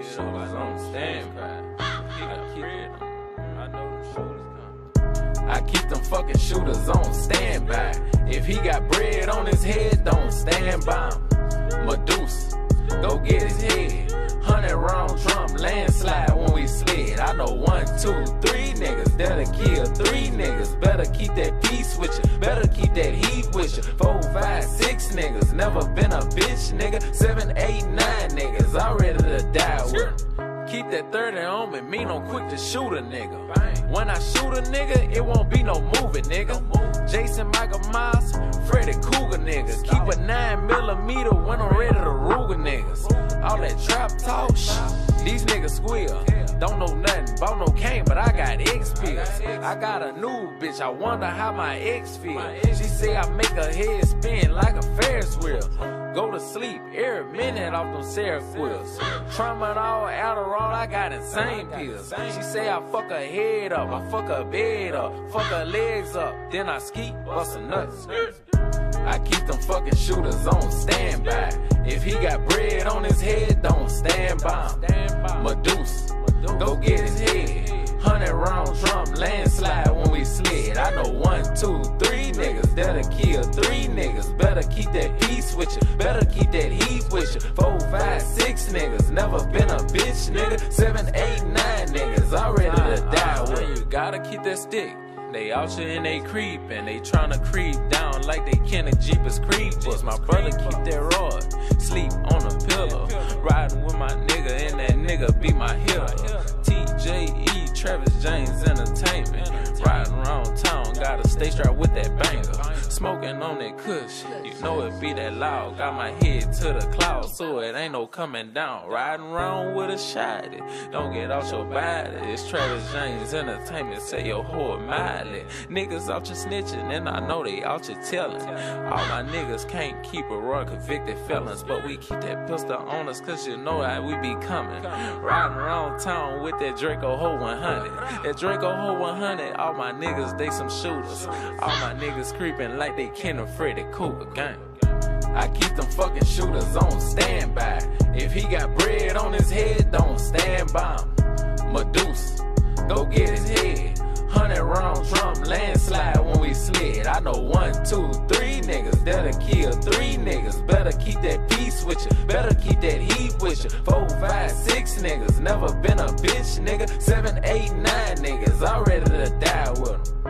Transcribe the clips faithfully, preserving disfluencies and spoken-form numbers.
shooters on standby. I keep them fucking shooters on standby. If he got bread on his head, don't stand by him. Medusa, go get his head. Hundred round drum, landslide when we slid. I know one, two, three niggas that'll kill three niggas. Better keep that peace with you, better keep that heat with you. Four, five, six niggas, never been a bitch nigga. Seven, eight, nine niggas, I'm ready to die with them. Keep that thirty on me, mean I'm quick to shoot a nigga. When I shoot a nigga, it won't be no moving nigga. Jason Michael Myers, Freddy Cougar niggas. Keep a nine millimeter when I'm ready to Ruger niggas. All that trap talk, shh, these niggas squeal. Don't know nothing about no cane, but I got X pills. I got a new bitch, I wonder how my ex feel. She say I make her head spin like a Ferris wheel. Go to sleep every minute off them Seroquels. Tramadol, Adderall, I got insane pills. She say I fuck her head up, I fuck her bed up, fuck her legs up, then I ski, bust her nuts. I keep them fucking shooters on standby. If he got bread on his head, don't stand by him. Medusa, go get his head. Hundred round drum, landslide when we slid. I know one, two, three niggas that'll kill three niggas. Better keep that peace with you, better keep that heat with you. Four, five, six niggas, never been a bitch nigga. Seven, eight, nine niggas, I'm ready to die with you. Gotta keep that stick. They out here and they creepin', they tryna creep down like they Kenny Jeepers creepers. My brother keep that rod, sleep on a pillow, riding with my nigga and that nigga be my hero. T J E, Travis James Entertainment, riding around town, gotta stay strapped with that banger. Smoking on that kush, you know it be that loud. Got my head to the clouds, so it ain't no coming down. Riding around with a shotty, don't get out your body. It's Travis James Entertainment, say your whole mile. Niggas out here snitching, and I know they out here telling. All my niggas can't keep a royal convicted felons, but we keep that pistol on us, cause you know how we be coming. Riding around town with that Draco Ho one hundred. That Draco Ho one hundred, all my niggas, they some shooters. All my niggas creeping like they Ken and Freddy Cougar gang. I keep them fucking shooters on standby. If he got bread on his head, don't stand by him. Medusa, go get his head. Hundred round drum, landslide when we slid. I know one, two, three niggas that'll kill three niggas. Better keep that peace with you, better keep that heat with you. Four, five, six niggas, never been a bitch nigga. Seven, eight, nine niggas, I'm ready to die with them.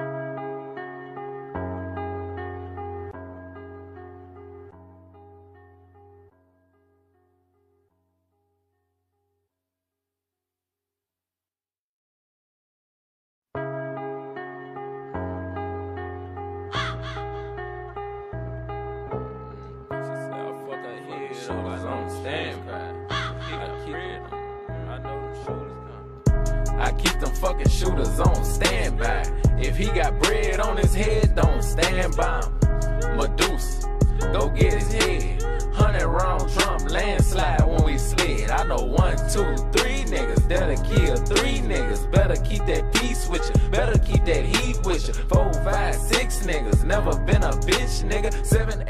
I keep them fucking shooters on standby. If he got bread on his head, don't stand by him. Medusa, go get his head. Hundred round drum, landslide when we slid. I know one, two, three niggas that'll kill three niggas. Better keep that peace with you, better keep that heat with you. Four, five, six niggas, never been a bitch nigga. Seven,